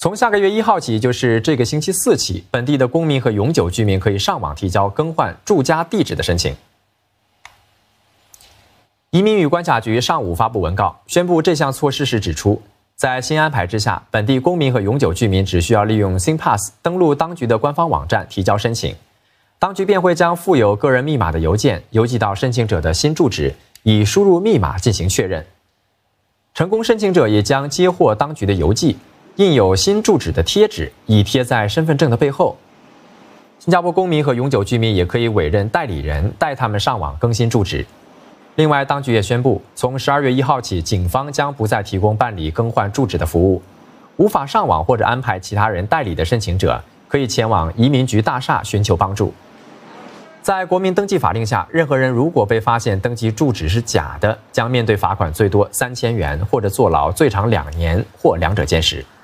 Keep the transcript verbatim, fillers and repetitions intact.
从下个月一号起，就是这个星期四起，本地的公民和永久居民可以上网提交更换住家地址的申请。移民与关卡局上午发布文告，宣布这项措施时指出，在新安排之下，本地公民和永久居民只需要利用 SingPass 登录当局的官方网站提交申请，当局便会将附有个人密码的邮件邮寄到申请者的新住址，以输入密码进行确认。成功申请者也将接获当局的邮寄，印有新住址的贴纸，已贴在身份证的背后。新加坡公民和永久居民也可以委任代理人带他们上网更新住址。另外，当局也宣布，从十二月一号起，警方将不再提供办理更换住址的服务。无法上网或者安排其他人代理的申请者，可以前往移民局大厦寻求帮助。在国民登记法令下，任何人如果被发现登记住址是假的，将面对罚款最多三千元，或者坐牢最长两年，或两者兼施。